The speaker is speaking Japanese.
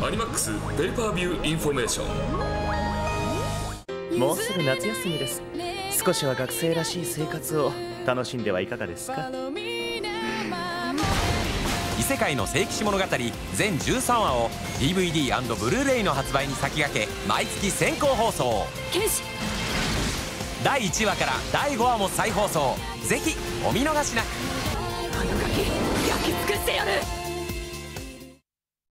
アニマックスペーパービューインフォメーション。 もうすぐ夏休みです。少しは学生らしい生活を楽しんではいかがですか。 異世界の聖騎士物語全13話を DVD& ブルーレイの発売に先駆け毎月先行放送。 剣士第1話から第5話も再放送。ぜひお見逃しなく。 あのガキ焼き尽くしてやる。